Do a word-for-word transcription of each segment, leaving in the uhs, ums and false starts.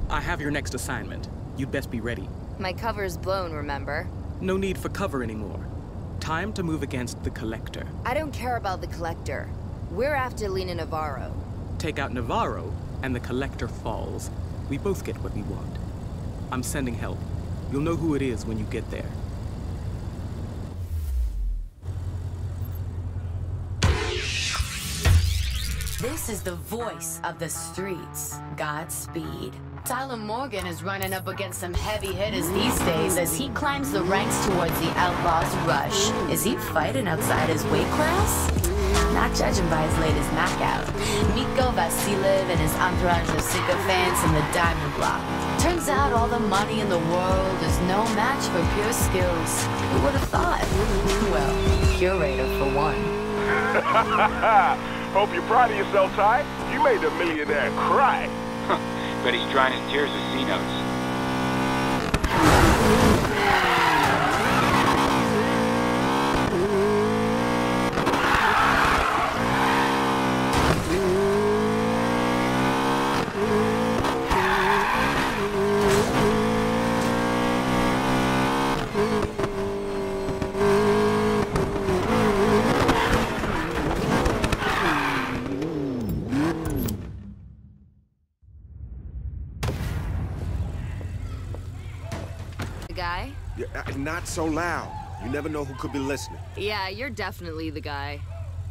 I have your next assignment. You'd best be ready. My cover's blown, remember? No need for cover anymore. Time to move against the Collector. I don't care about the Collector. We're after Lena Navarro. Take out Navarro, and the Collector falls. We both get what we want. I'm sending help. You'll know who it is when you get there. This is the voice of the streets. Godspeed. Tyler Morgan is running up against some heavy hitters these days as he climbs the ranks towards the Outlaws' rush. Is he fighting outside his weight class? Not judging by his latest knockout. Miko Vasilev and his entourage of sycophants in the Diamond Block. Turns out all the money in the world is no match for pure skills. Who would have thought? Well, Curator for one. Hope you're proud of yourself, Ty. You made a millionaire cry. Bet he's drying his tears with C-notes. Guy? Yeah, uh, not so loud. You never know who could be listening. Yeah, you're definitely the guy.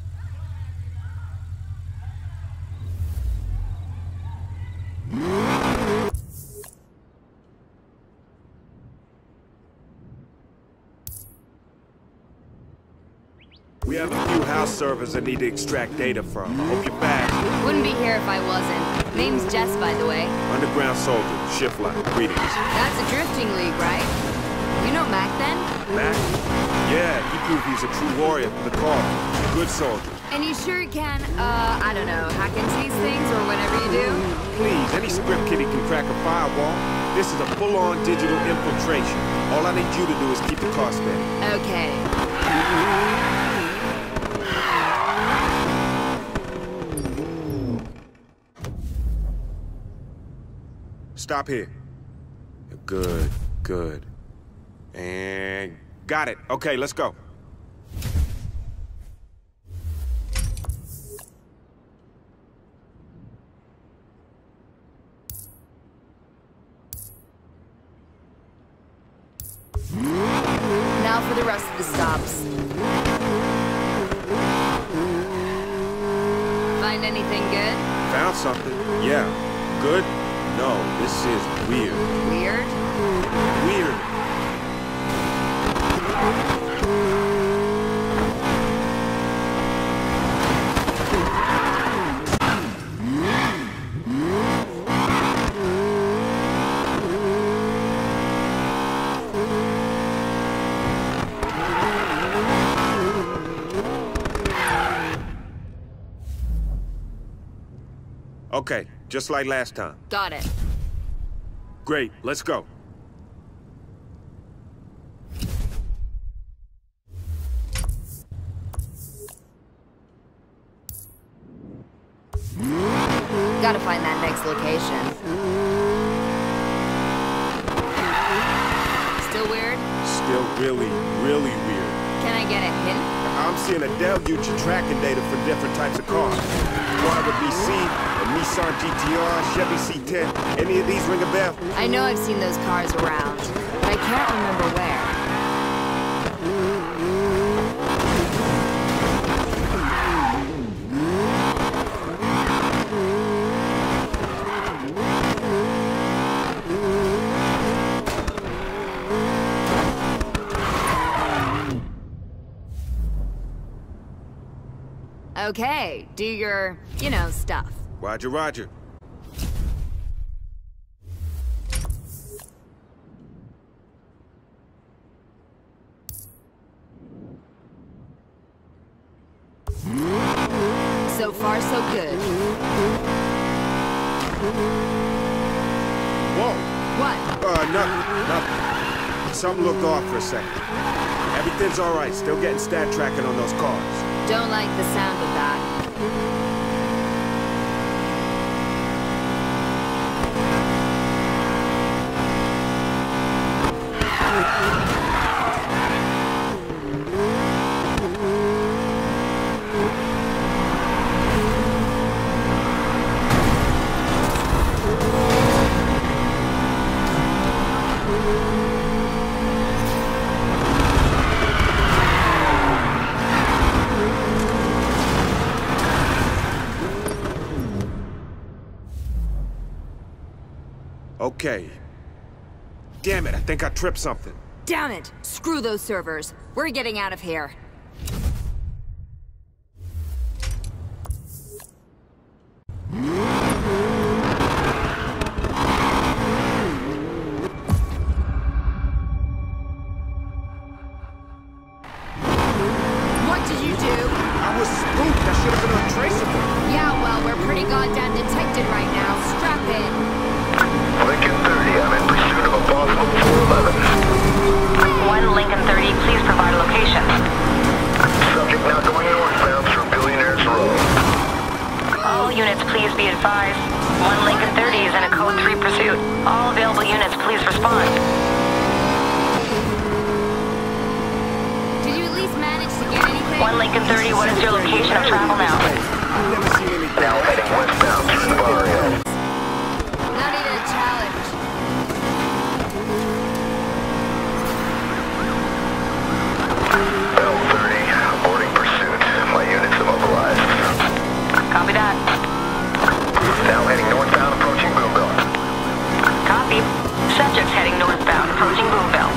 We have a few house servers that need to extract data from. I hope you're fast. Wouldn't be here if I wasn't. Name's Jess, by the way. Underground soldier, shift line, greetings. That's a drifting league, right? You know Mac, then? Mac? Yeah, he proved he's a true warrior for the cause. Good soldier. And you sure can, uh, I don't know, hack into these things or whatever you do? Please, any script kiddie can crack a firewall. This is a full-on digital infiltration. All I need you to do is keep the cost down. Okay. Stop here. Good, good. And got it. Okay, let's go. Now for the rest of the stops. Find anything good? Found something. Yeah. Good? No, this is weird. Weird? Weird. Okay, just like last time. Got it. Great, let's go. Gotta find that next location. Still weird? Still really, really weird. Can I get a hint? I'm seeing a deluge of tracking data for different types of cars. Guava B C, a Nissan G T R, Chevy C ten. Any of these ring a bell? I know I've seen those cars around, but I can't remember where. Okay, do your, you know, stuff. Roger, roger. So far, so good. Whoa. What? Uh, nothing, nothing. Something looked off for a second. Everything's all right. Still getting stat tracking on those cars. Don't like the sound of that. Okay. Damn it, I think I tripped something. Damn it! Screw those servers. We're getting out of here. What did you do? I was spooked. I should have been untraceable. Yeah, well, we're pretty goddamn detected right now. Strap in. Lincoln thirty, I'm in pursuit of a possible four eleven. one Lincoln thirty, please provide a location. Subject now going northbound through Billionaires Row. All units, please be advised. one Lincoln thirty is in a code three pursuit. All available units, please respond. Did you at least manage to get anything? one Lincoln thirty, what is your location of travel now? I've never seen anything. Now heading westbound through the barrio. Not even a challenge. L thirty, boarding pursuit. My units immobilized. Copy that. Now heading northbound, approaching Boomville. Copy. Subjects heading northbound, approaching Boomville.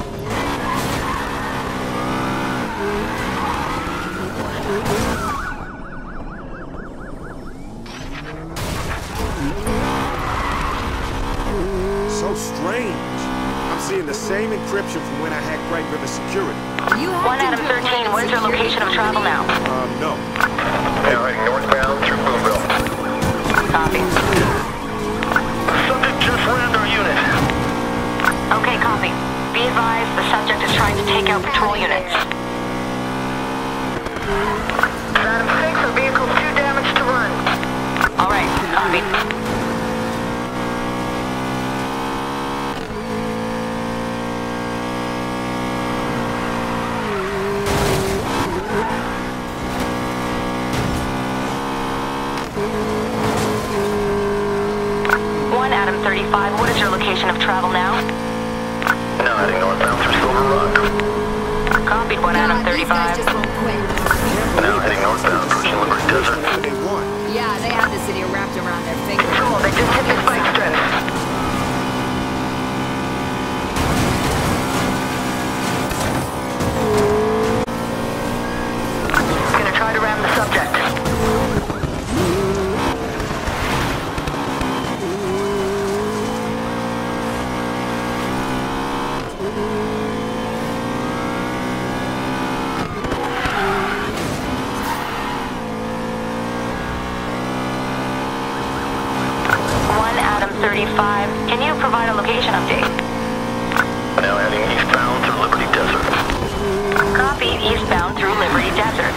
So strange. I'm seeing the same encryption from when I hacked Bright River Security. You have one to Adam do thirteen, what is your location of travel now? Um, no. Now heading northbound through Boomville. Copy. Subject just rammed our unit. Okay, copy. Be advised, the subject is trying to take out patrol units. Adam six, the vehicle's too damaged to run. Alright, copy. one Adam thirty-five, what is your location of travel now? Now heading northbound through Silver Rock. Copied, one Adam God, these guys thirty-five. just won't quit. Now heading northbound through Liberty Desert. What they want. Yeah, they have the city wrapped around their finger. Control, they just hit the spike strength. Gonna try to ram the subject. one Adam thirty-five, can you provide a location update? Now heading eastbound through Liberty Desert. Copy, eastbound through Liberty Desert.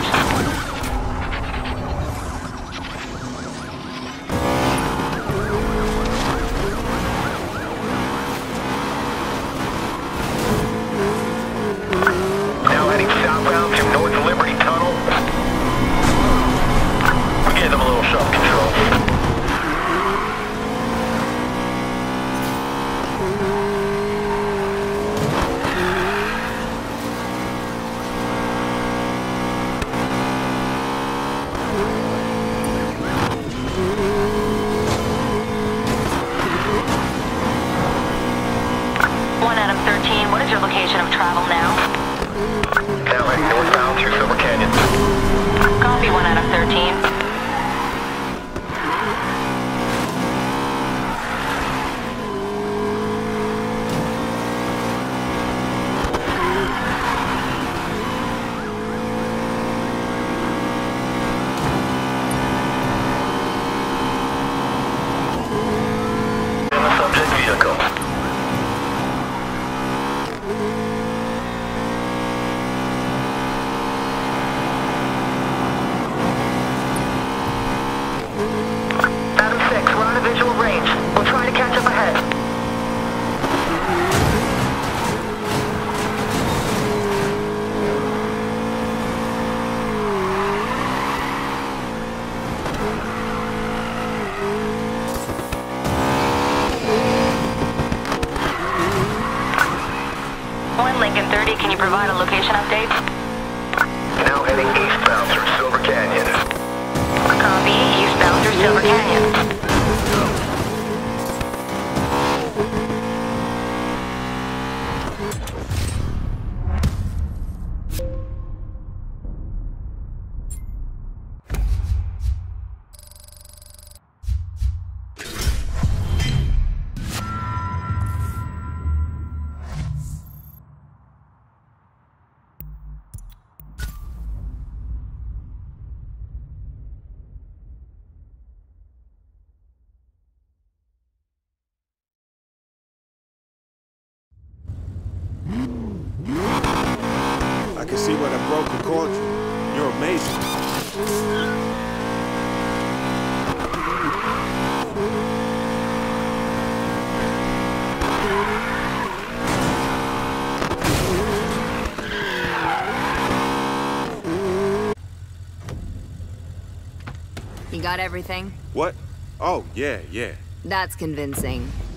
Now heading southbound through North Liberty Tunnel. We gave them a little self-control. one Adam thirteen, what is your location of travel now? Now heading northbound through Silver Canyon. Copy, one Adam thirteen. In the subject vehicle. Adam six, we're on a visual range. We'll try to catch up ahead. one Lincoln thirty, can you provide a location update? Now heading eastbound through Silver Canyon. Copy, eastbound through Silver Canyon. can see what a broker called you. You're amazing. You got everything? What? Oh, yeah, yeah. That's convincing.